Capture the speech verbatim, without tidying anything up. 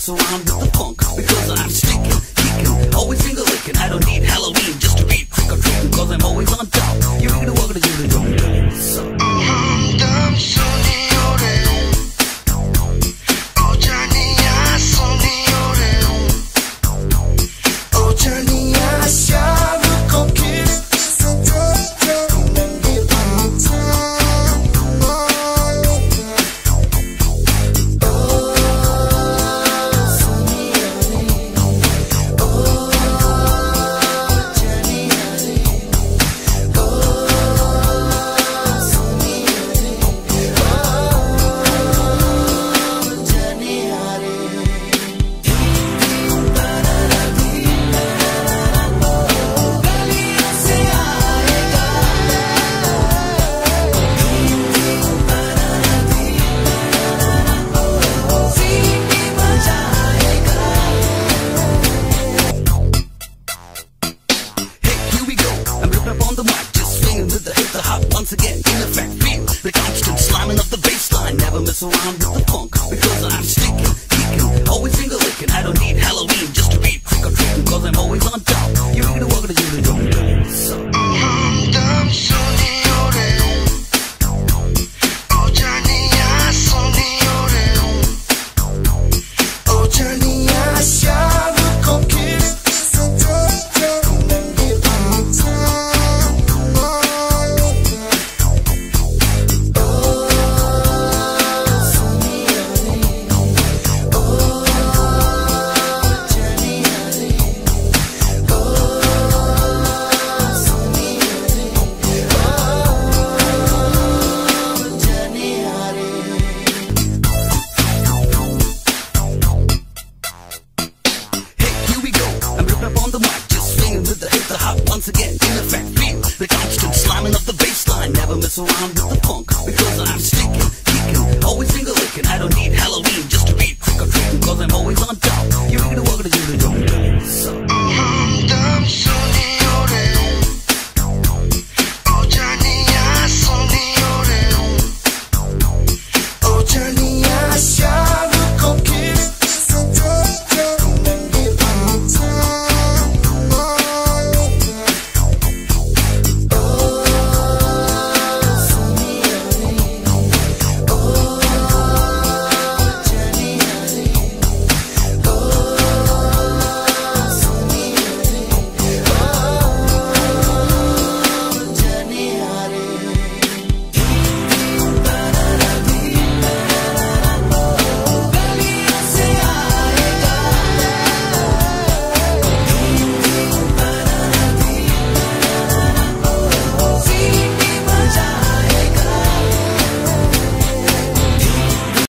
mess around with the funk, because I'm sticking, kicking, always finger licking. I don't need Halloween just to be trick or treating, cause I'm always on top. You ain't gonna walk to do the drum and drum. So damn Soniyo re, oh Janiya Soniyo re, oh Janiya shabu ko kiss. Once again, in effect, feel the constant slamming of the bass line. Never mess around with the funk, because I'm sticking, kicking, always finger licking. I don't need Halloween just to be trick or treating, cause I'm always on top. You ain't gonna walk to do the drum and drum. So damn Soniyo re, oh Janiya Soniyo re, oh Janiya shabu ko kiss. Once again, in effect, feel the constant slamming of the bass line. Never mess around with the